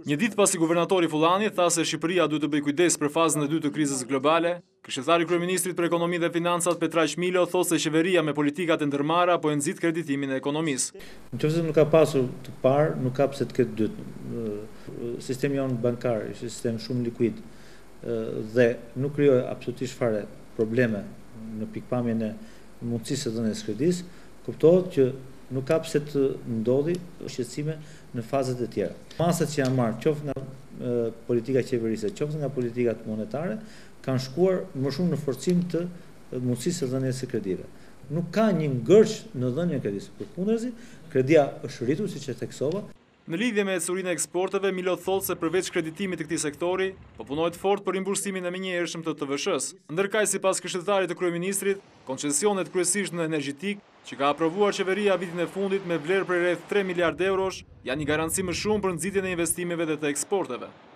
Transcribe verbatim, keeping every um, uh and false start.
Një ditë pasi guvernatori Fullani tha se Shqipëria duhet të bëjë kujdes për fazën e dytë të krizës globale, këshilltari i kryeministrit për ekonomi dhe financat Petraq Milo thotë se qeveria me politikat e ndërmarra po e nxit kreditimin e ekonomisë. Nëse nuk ka pasur të parë, nuk ka pse të ketë dytë. Sistemi jonë bankar është një sistem shumë likuid dhe nuk krijoi absolutisht fare probleme në pikpamjen e mundësisë së dhënies kredis, kuptohet që nuk ka pse të ndodhi shqetësime në fazat e tjera. Masat që janë marrë qoftë nga e, politika qeverisë, qoftë nga politikat monetare, kanë shkuar më shumë në forcim të mundësisë së dhënies së kredive. Nuk ka një ngërç në dhënien e kredisë. Përkundërzi, kredia është rritur siç e theksova. Në lidhje me ecurinë e eksporteve, Milo thotë se përveç kreditimit të këtij sektori, po punohet fort për rimbursimin e menjëhershëm të T V Sh-s. Ndërkaq, sipas këshilltarit të kryeministrit, koncesionet kryesisht në energjetik, që ka aprovuar qeveria vitin e fundit me vlerë prej rreth tre miliardë eurosh, janë një garanci më shumë për nxitjen e investimeve dhe të eksporteve.